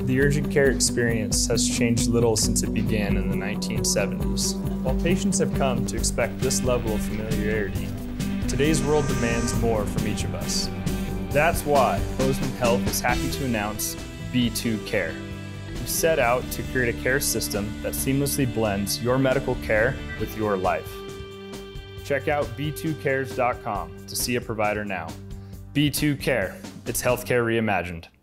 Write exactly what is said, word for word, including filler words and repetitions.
The UrgentCare experience has changed little since it began in the nineteen seventies. While patients have come to expect this level of familiarity, today's world demands more from each of us. That's why Bozeman Health is happy to announce V two Care. We've set out to create a care system that seamlessly blends your medical care with your life. Check out v two cares dot com to see a provider now. V two Care, it's healthcare reimagined.